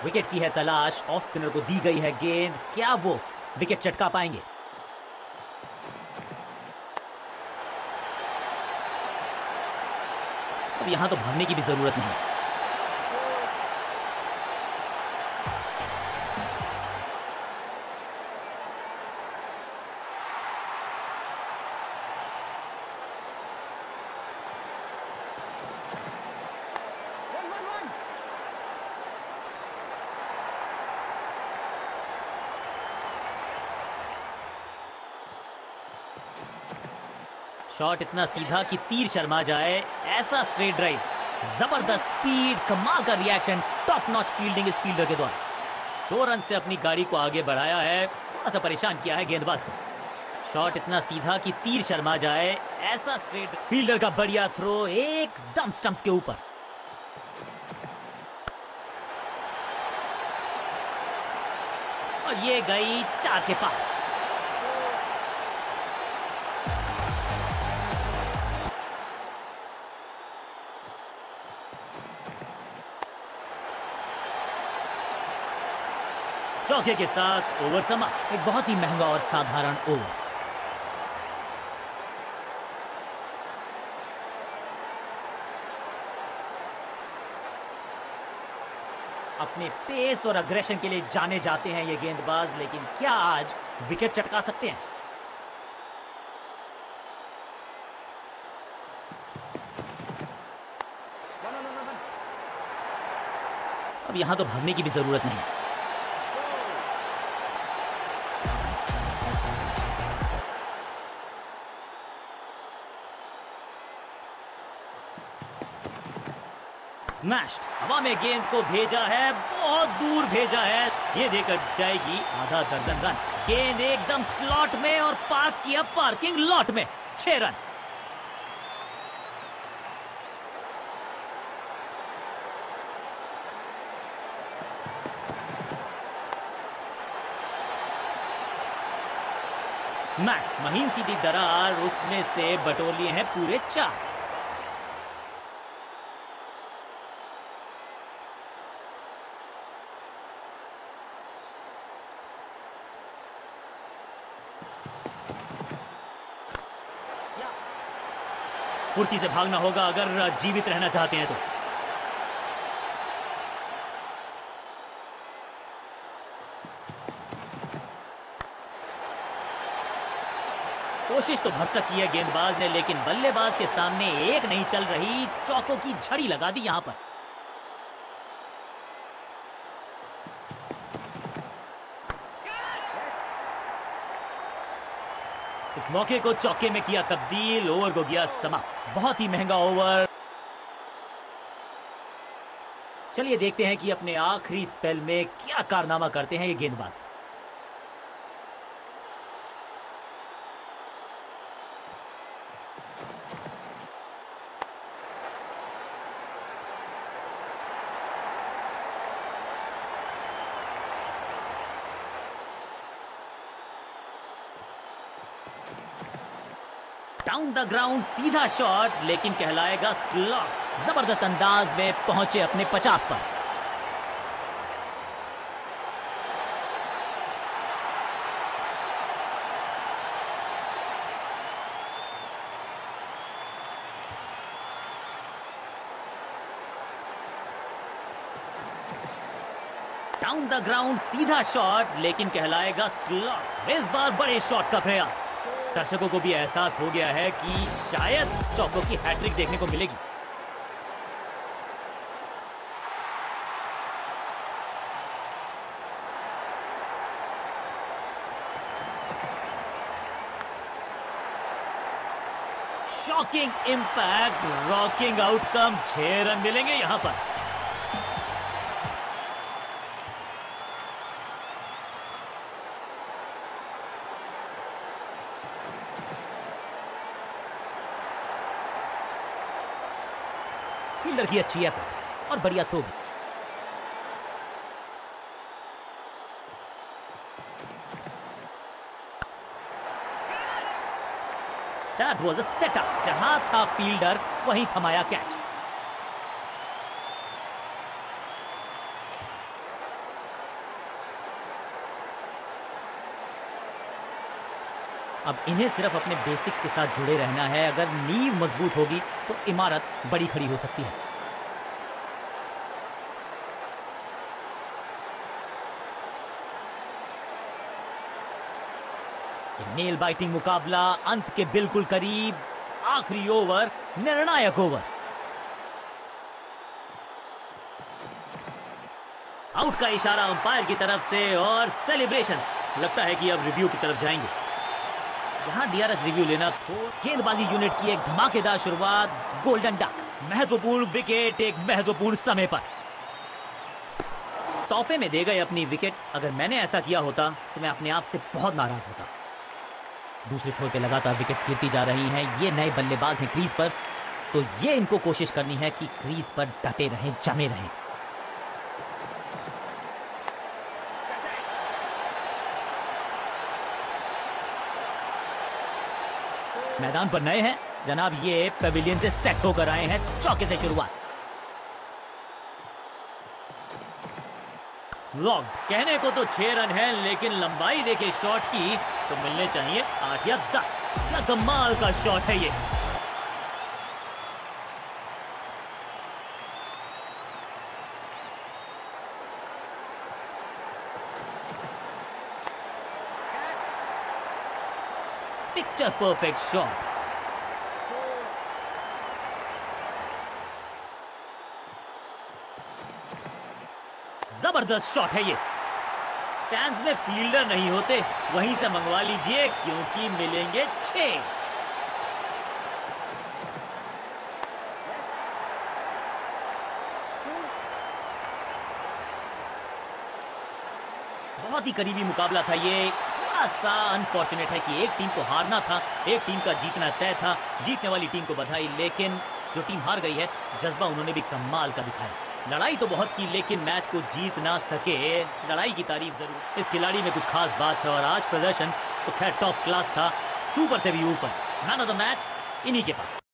Wicket की है तलाश, ऑफ स्पिनर को दी गई है गेंद, क्या वो विकेट चटका पाएंगे? अब यहां तो भागने की भी जरूरत नहीं। शॉट इतना सीधा कि तीर शर्मा जाए, ऐसा स्ट्रेट ड्राइव, जबरदस्त स्पीड, कमाल का रिएक्शन, टॉप नॉच फील्डिंग इस फील्डर के द्वारा। 2 रन से अपनी गाड़ी को आगे बढ़ाया है, थोड़ा सा परेशान किया है गेंदबाज को। शॉट इतना सीधा कि तीर शर्मा जाए, ऐसा स्ट्रेट, फील्डर का बढ़िया थ्रो एकदम स्टंप्स के ऊपर। और ये गई 4 के पार। चौके के साथ ओवर समाप्त। एक बहुत ही महंगा और साधारण ओवर। अपने पेस और अग्रेशन के लिए जाने जाते हैं ये गेंदबाज, लेकिन क्या आज विकेट चटका सकते हैं? अब यहां तो भागने की भी जरूरत नहीं। स्मैश्ड, हवा में गेंद को भेजा है, बहुत दूर भेजा है, ये देकर जाएगी आधा दर्जन रन। गेंद एकदम स्लॉट में और पार्क किया पार्किंग लॉट में, 6 रन। स्मैक, महीन सीधी दरार, उसमें से बटोर लिए हैं पूरे 4। फुर्ती से भागना होगा अगर जीवित रहना चाहते हैं तो। कोशिश तो भरसक की है गेंदबाज ने, लेकिन बल्लेबाज के सामने एक नहीं चल रही, चौकों की झड़ी लगा दी यहां पर। इस मौके को चौके में किया तब्दील, ओवर को किया समाप्त। बहुत ही महंगा ओवर। चलिए देखते हैं कि अपने आखिरी स्पेल में क्या कारनामा करते हैं ये गेंदबाज। डाउन द ग्राउंड सीधा शॉट, लेकिन कहलाएगा स्लॉट। जबरदस्त अंदाज में पहुंचे अपने 50 पर। डाउन द ग्राउंड सीधा शॉट, लेकिन कहलाएगा स्लॉट। इस बार बड़े शॉट का प्रयास। दर्शकों को भी एहसास हो गया है कि शायद चौकों की हैट्रिक देखने को मिलेगी। Shocking impact, rocking outcome, 6 run मिलेंगे यहां पर। फील्डर की अच्छी एफर्ट और बढ़िया थ्रो भी। That was a setup, जहां था फील्डर वहीं थमाया कैच। अब इन्हें सिर्फ अपने बेसिक्स के साथ जुड़े रहना है। अगर नींव मजबूत होगी तो इमारत बड़ी खड़ी हो सकती है। नेल बाइटिंग मुकाबला अंत के बिल्कुल करीब। आखिरी ओवर, निर्णायक ओवर। आउट का इशारा अंपायर की तरफ से और सेलिब्रेशंस। लगता है कि अब रिव्यू की तरफ जाएंगे। यहां डीआरएस रिव्यू लेना तो गेंदबाजी यूनिट की एक धमाकेदार शुरुआत। गोल्डन डक, महत्वपूर्ण विकेट एक महत्वपूर्ण समय पर। तोहफे में दे गए अपनी विकेट। अगर मैंने ऐसा किया होता तो मैं अपने आप से बहुत नाराज होता। दूसरे छोर पे लगातार विकेट्स गिरती जा रही हैं। ये नए बल्लेबाज हैं क्रीज पर, तो ये इनको कोशिश करनी है कि क्रीज पर डटे रहें, जमे रहें। मैदान पर नए हैं जनाब, ये पेविलियन से सेट होकर आए हैं। चौके से शुरुआत। फ्लॉग्ड। कहने को तो 6 रन है, लेकिन लंबाई देखे शॉट की तो मिलने चाहिए 8 या 10। क्या कमाल का शॉट है ये। Picture perfect shot. जबरदस्त शॉट है ये। स्टैंड्स में फील्डर नहीं होते, वहीं से मंगवा लीजिए क्योंकि मिलेंगे 6। बहुत ही करीबी मुकाबला था ये। थोड़ा सा अनफॉर्चुनेट है कि एक टीम को हारना था, एक टीम का जीतना तय था। जीतने वाली टीम को बधाई, लेकिन जो टीम हार गई है, जज्बा उन्होंने भी कमाल का दिखाया। लड़ाई तो बहुत की, लेकिन मैच को जीत ना सके। लड़ाई की तारीफ जरूर। इस खिलाड़ी में कुछ खास बात है और आज प्रदर्शन तो खैर टॉप क्लास था, सुपर से भी ऊपर। मैन ऑफ द मैच इन्हीं के पास।